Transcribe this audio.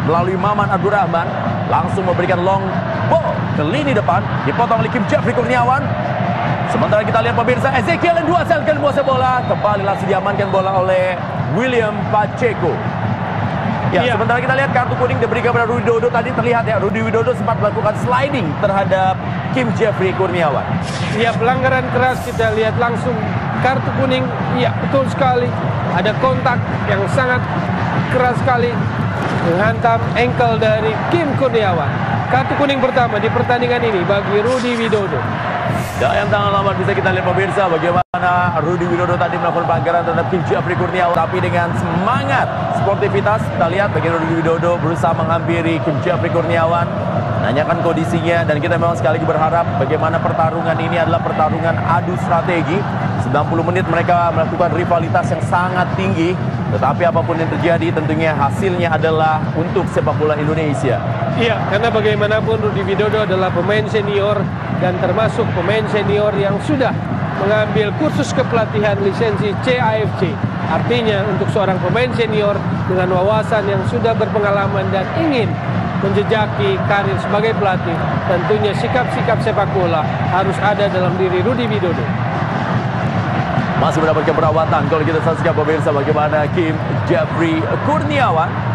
melalui Maman Abdurrahman. Langsung memberikan long ball ke lini depan. Dipotong oleh Kim Jeffrey Kurniawan. Sementara kita lihat pemirsa, Ezekiel Enduasel akan menguasai bola. Kembali langsung diamankan bola oleh William Pacheco. Ya, sementara kita lihat kartu kuning diberikan kepada Rudi Widodo. Tadi terlihat ya, Rudi Widodo sempat melakukan sliding terhadap Kim Jeffrey Kurniawan. Ya, pelanggaran keras, kita lihat langsung kartu kuning. Ya, betul sekali. Ada kontak yang sangat keras sekali menghantam ankle dari Kim Kurniawan. Kartu kuning pertama di pertandingan ini bagi Rudi Widodo. Dalam tangan lawan bisa kita lihat pemirsa bagaimana Rudi Widodo tadi melakukan pelanggaran terhadap Kim Jeffrey Kurniawan, tapi dengan semangat sportivitas kita lihat bagaimana Rudi Widodo berusaha menghampiri Kim Jeffrey Kurniawan, menanyakan kondisinya, dan kita memang sekali lagi berharap bagaimana pertarungan ini adalah pertarungan adu strategi. 90 menit mereka melakukan rivalitas yang sangat tinggi, tetapi apapun yang terjadi tentunya hasilnya adalah untuk sepak bola Indonesia. Iya, karena bagaimanapun Rudi Widodo adalah pemain senior dan termasuk pemain senior yang sudah mengambil kursus kepelatihan lisensi CAFC. Artinya untuk seorang pemain senior dengan wawasan yang sudah berpengalaman dan ingin menjejaki karir sebagai pelatih, tentunya sikap-sikap sepak bola harus ada dalam diri Rudi Widodo. Masih mendapatkan perawatan kalau kita saksikan pemirsa bagaimana Kim Jeffrey Kurniawan